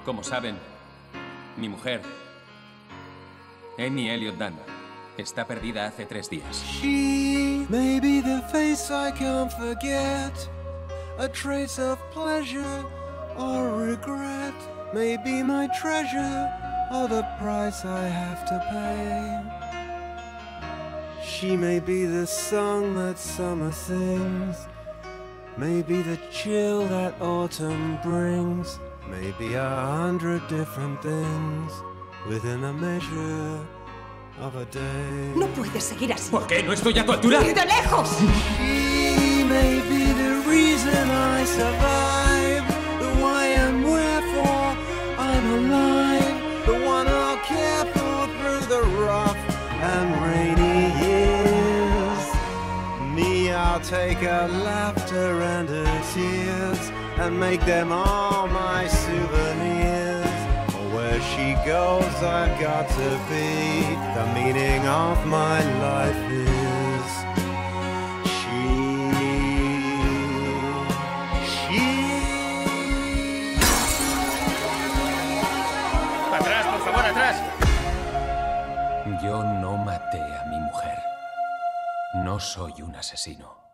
Como saben, mi mujer, Amy Elliott Dunn, está perdida hace 3 días. She may be the face I can't forget, a trace of pleasure or regret, may be my treasure or the price I have to pay. She may be the song that summer sings, may be the chill that autumn brings, may be 100 different things within a measure of a day. No puedes seguir así. ¿Por qué? ¿No estoy a tu altura? ¡Ir de lejos! She may be the reason I survive, the why and wherefore I'm alive, the one I'll care for through the rough and rainy years. Me, I'll take her laughter and her tears and make them all my souvenirs. Where she goes, I've got to be. The meaning of my life is she. ¡Atrás, por favor, atrás! Yo no maté a mi mujer. No soy un asesino.